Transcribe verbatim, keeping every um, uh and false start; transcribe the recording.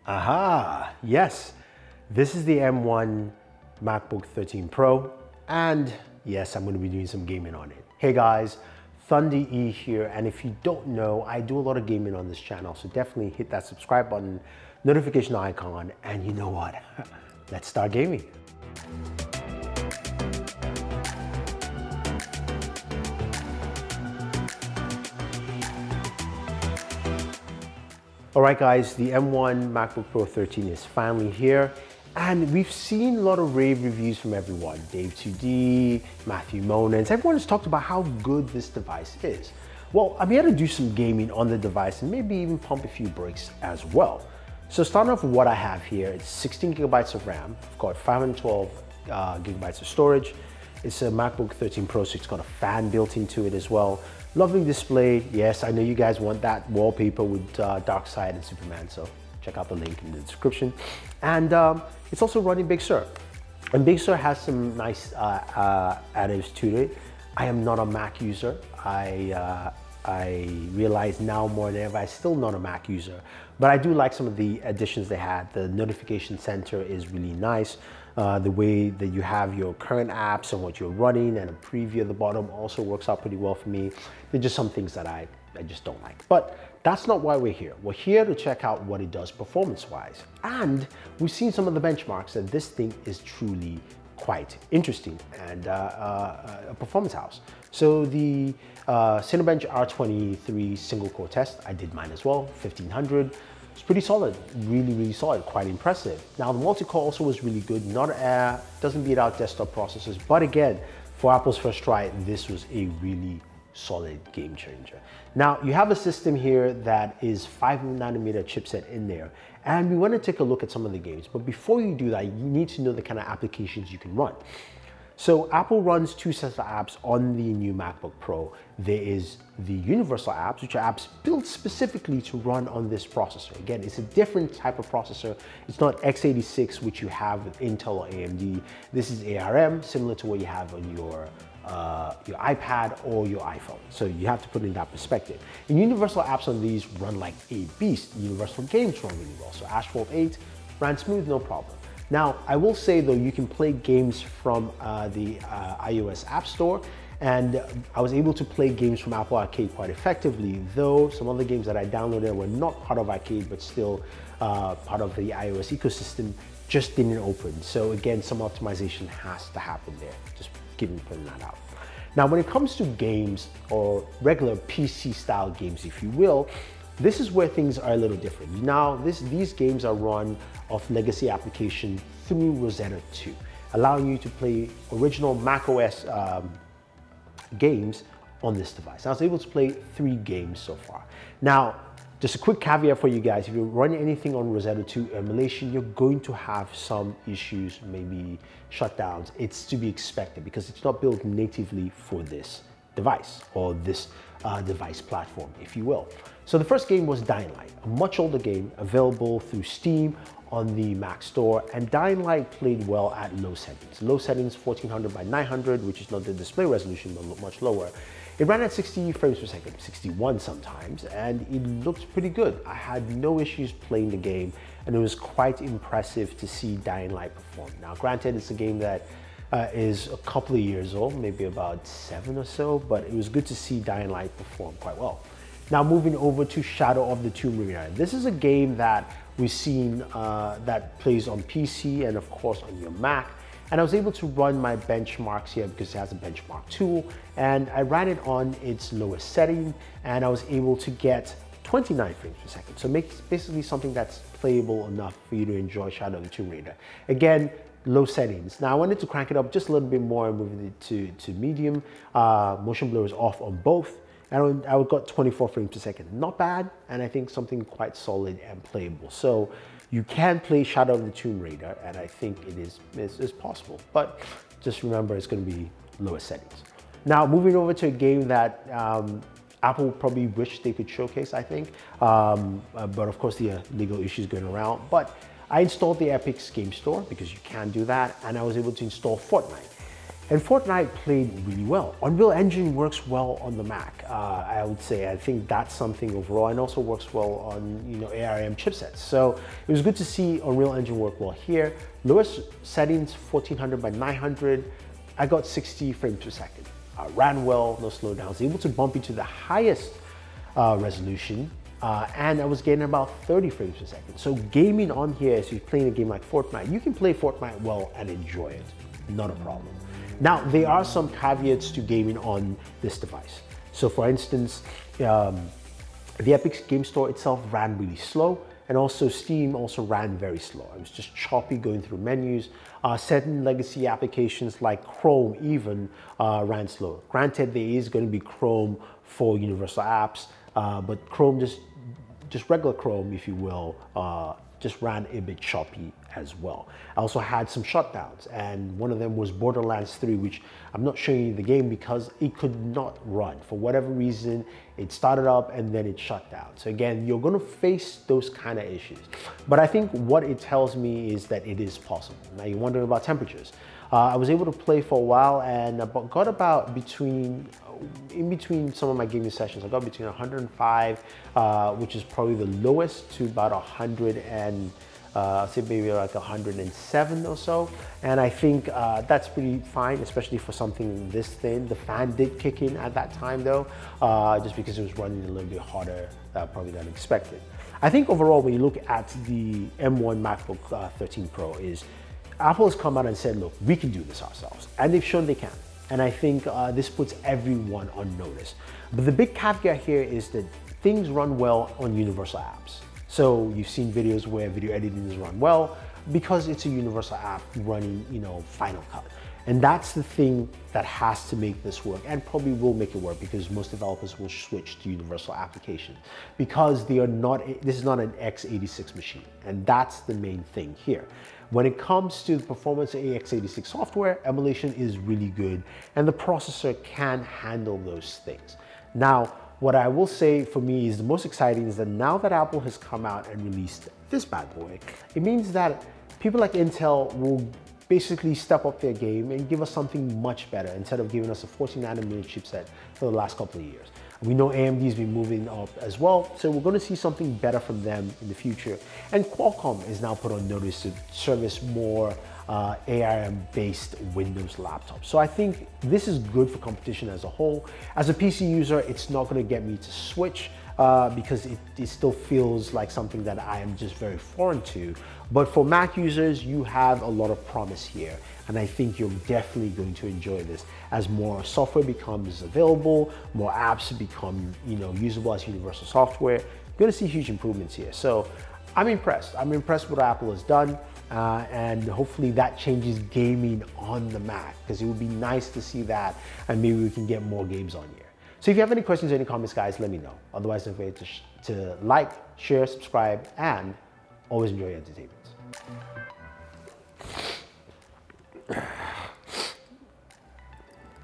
Aha, yes, this is the M one MacBook thirteen Pro, and yes, I'm going to be doing some gaming on it. Hey guys, Thunder E here, and if you don't know, I do a lot of gaming on this channel, so definitely hit that subscribe button, notification icon, and you know what? Let's start gaming. All right guys, the M one MacBook Pro thirteen is finally here, and we've seen a lot of rave reviews from everyone. Dave two D, Matthew Monens, everyone has talked about how good this device is. Well, I'm here to do some gaming on the device and maybe even pump a few brakes as well. So starting off with what I have here, it's sixteen gigabytes of RAM, I've got five hundred twelve uh, gigabytes of storage. It's a MacBook thirteen Pro, so it's got a fan built into it as well. Lovely display. Yes, I know you guys want that wallpaper with uh, Darkseid and Superman, so check out the link in the description. And um, it's also running Big Sur. And Big Sur has some nice uh, uh, additives to it. I am not a Mac user. I, uh, I realize now more than ever, I'm still not a Mac user, but I do like some of the additions they had. The notification center is really nice. Uh, the way that you have your current apps and what you're running, and a preview at the bottom also works out pretty well for me. There's just some things that I, I just don't like. But that's not why we're here. We're here to check out what it does performance-wise. And we've seen some of the benchmarks, and this thing is truly quite interesting and uh, uh, a performance house. So the uh, Cinebench R twenty-three single core test, I did mine as well, fifteen hundred. It's pretty solid, really, really solid, quite impressive. Now the multi-core also was really good, not uh, doesn't beat out desktop processors, but again, for Apple's first try, this was a really solid game changer. Now you have a system here that is five nanometer chipset in there, and we want to take a look at some of the games, but before you do that, you need to know the kind of applications you can run. So Apple runs two sets of apps on the new MacBook Pro. There is the universal apps, which are apps built specifically to run on this processor. Again, it's a different type of processor. It's not x eighty-six, which you have with Intel or A M D. This is A R M, similar to what you have on your uh, your iPad or your iPhone. So you have to put it in that perspective. And universal apps on these run like a beast. Universal games run really well. So Asphalt eight ran smooth, no problem. Now, I will say though, you can play games from uh, the uh, iOS App Store, and I was able to play games from Apple Arcade quite effectively, though some of the games that I downloaded were not part of Arcade, but still uh, part of the iOS ecosystem, just didn't open. So again, some optimization has to happen there. Just keep putting that out. Now, when it comes to games, or regular P C style games, if you will, this is where things are a little different. Now, this, these games are run off legacy application through Rosetta two, allowing you to play original macOS um, games on this device. I was able to play three games so far. Now, just a quick caveat for you guys, if you're running anything on Rosetta two emulation, you're going to have some issues, maybe shutdowns. It's to be expected because it's not built natively for this device or this uh, device platform, if you will. So the first game was Dying Light, a much older game available through Steam on the Mac Store, and Dying Light played well at low settings. Low settings, fourteen hundred by nine hundred, which is not the display resolution, but much lower. It ran at sixty frames per second, sixty-one sometimes, and it looked pretty good. I had no issues playing the game, and it was quite impressive to see Dying Light perform. Now, granted, it's a game that uh, is a couple of years old, maybe about seven or so, but it was good to see Dying Light perform quite well. Now moving over to Shadow of the Tomb Raider. This is a game that we've seen uh, that plays on P C and of course on your Mac. And I was able to run my benchmarks here because it has a benchmark tool, and I ran it on its lowest setting, and I was able to get twenty-nine frames per second. So makes basically something that's playable enough for you to enjoy Shadow of the Tomb Raider. Again, low settings. Now I wanted to crank it up just a little bit more and move it to, to medium. Uh, motion blur is off on both. And I got twenty-four frames per second. Not bad, and I think something quite solid and playable. So you can play Shadow of the Tomb Raider, and I think it is, is, is possible. But just remember, it's going to be lower settings. Now, moving over to a game that um, Apple probably wished they could showcase, I think. Um, uh, but of course, the uh, legal issues going around. But I installed the Epic's Game Store, because you can do that, and I was able to install Fortnite. And Fortnite played really well. Unreal Engine works well on the Mac, uh, I would say. I think that's something overall, and also works well on, you know, A R M chipsets. So it was good to see Unreal Engine work well here. Lowest settings, fourteen hundred by nine hundred. I got sixty frames per second. Uh, ran well, no slowdowns. Able to bump into the highest uh, resolution, uh, and I was getting about thirty frames per second. So gaming on here, as you're playing a game like Fortnite, you can play Fortnite well and enjoy it, not a problem. Now, there are some caveats to gaming on this device. So for instance, um, the Epic Game Store itself ran really slow, and also Steam also ran very slow. It was just choppy going through menus. Uh, certain legacy applications like Chrome even uh, ran slow. Granted, there is going to be Chrome for universal apps, uh, but Chrome, just, just regular Chrome, if you will, uh, just ran a bit choppy as well. I also had some shutdowns, and one of them was Borderlands three, which I'm not showing you the game because it could not run. For whatever reason, it started up and then it shut down. So again, you're gonna face those kind of issues. But I think what it tells me is that it is possible. Now you're wondering about temperatures. Uh, I was able to play for a while and got about between, in between some of my gaming sessions, I got between one hundred five, uh, which is probably the lowest, to about one hundred and uh, say maybe like one hundred seven or so. And I think uh, that's pretty fine, especially for something this thin. The fan did kick in at that time though, uh, just because it was running a little bit harder uh, probably than expected. I think overall, when you look at the M one MacBook uh, thirteen Pro, is Apple has come out and said, look, we can do this ourselves. And they've shown they can. And I think uh, this puts everyone on notice. But the big caveat here is that things run well on universal apps. So you've seen videos where video editing is run well because it's a universal app running, you know, Final Cut. And that's the thing that has to make this work, and probably will make it work, because most developers will switch to universal applications because they are not, this is not an x eighty-six machine. And that's the main thing here. When it comes to the performance of x eighty-six software, emulation is really good, and the processor can handle those things. Now, what I will say for me is the most exciting is that now that Apple has come out and released this bad boy, it means that people like Intel will basically step up their game and give us something much better instead of giving us a fourteen nanometer chipset for the last couple of years. We know A M D's been moving up as well, so we're going to see something better from them in the future. And Qualcomm is now put on notice to service more uh, A R M-based Windows laptops. So I think this is good for competition as a whole. As a P C user, it's not going to get me to switch uh, because it, it still feels like something that I am just very foreign to. But for Mac users, you have a lot of promise here. And I think you're definitely going to enjoy this as more software becomes available, more apps become, you know, usable as universal software. You're going to see huge improvements here. So I'm impressed. I'm impressed with what Apple has done. Uh, and hopefully that changes gaming on the Mac, because it would be nice to see that, and maybe we can get more games on here. So if you have any questions or any comments, guys, let me know. Otherwise, don't forget to, to like, share, subscribe, and always enjoy your entertainment.